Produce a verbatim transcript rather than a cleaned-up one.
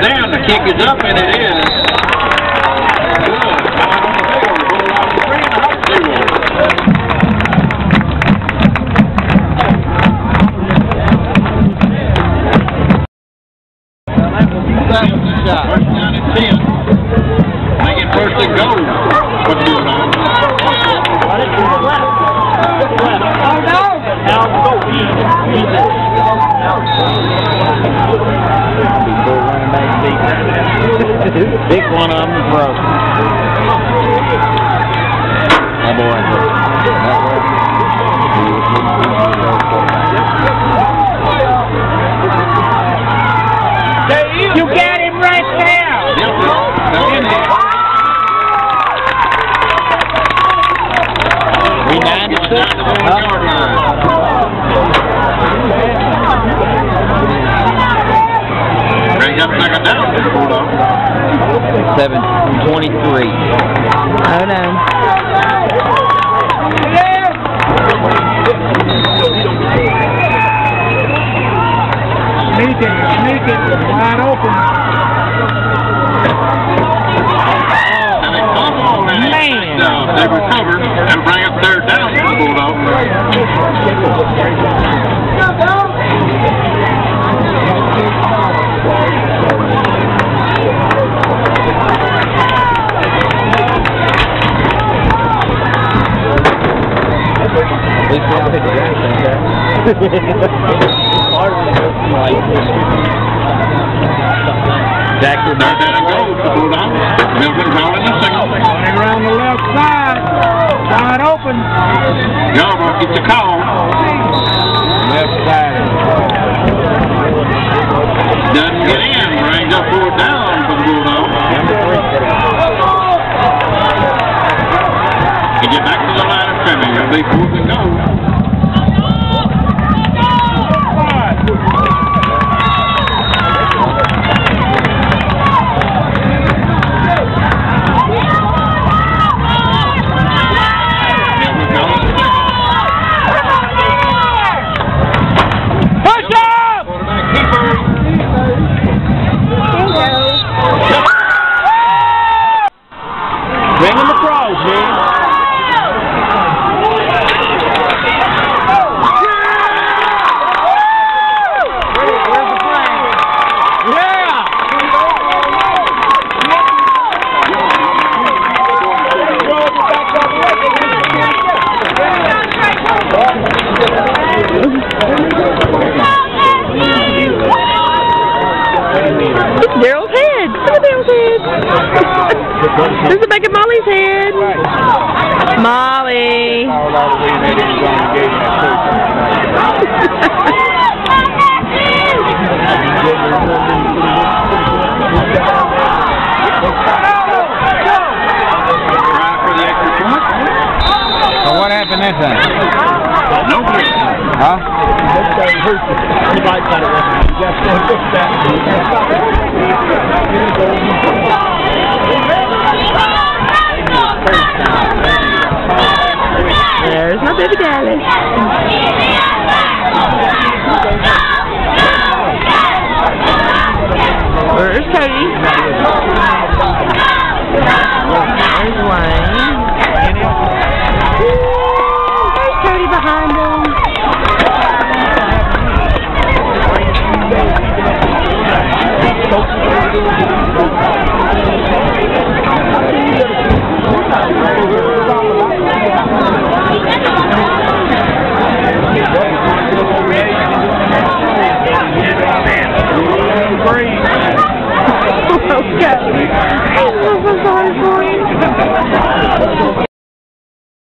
down, the kick is up, and it is. Good. Five on the field. The Bulldogs three and a half zero. Shot. First down and ten. Make it first and goal. What's the time? Oh no! Now go easy. Big one of them broke. That boy. You got him right there. We nine to six. Bring up second down. Seven twenty-three. Oh no. Sneak it, sneak it, wide open. Man! They recovered and bring up third down for the Bulldogs. At least they all hit the grass, okay? Jackson, third down and goal for the Bulldogs. Milton calling the signal. Running around the left side. Wide open. Yarbrough gets a call. Left side. Doesn't get in. Brings up fourth down for the Bulldogs. He get back to the line of scrimmage. It'll be fourth and goal. Bring him across, man. Where's the flag? Yeah! It's Daryl's head. Look at Daryl's head. This is the back of Molly's head. Molly. So what happened this time? No play. Huh? You might cut it. You just want to fix that. There's my baby Dallas. Where's Cody? There's Wayne. There's Cody behind him. Okay.